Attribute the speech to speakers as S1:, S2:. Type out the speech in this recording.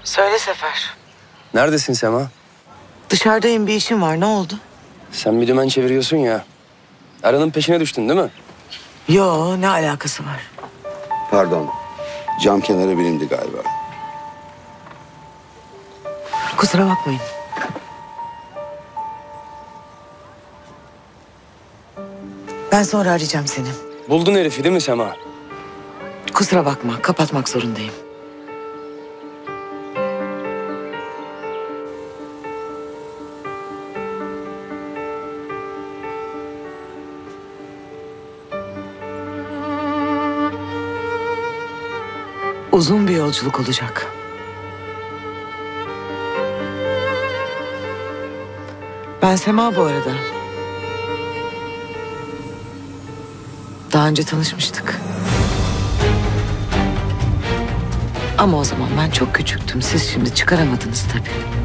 S1: Söyle Sefer.
S2: Neredesin Sema?
S1: Dışarıdayım, bir işim var. Ne oldu?
S2: Sen bir dümen çeviriyorsun ya. Aranın peşine düştün değil mi?
S1: Yo, ne alakası var?
S3: Pardon. Cam kenarı benimdi galiba.
S1: Kusura bakmayın. Ben sonra arayacağım seni.
S2: Buldun herifi değil mi Sema?
S1: Kusura bakma, kapatmak zorundayım. Uzun bir yolculuk olacak. Ben Sema bu arada. Daha önce tanışmıştık. Ama o zaman ben çok küçüktüm. Siz şimdi çıkaramadınız tabii.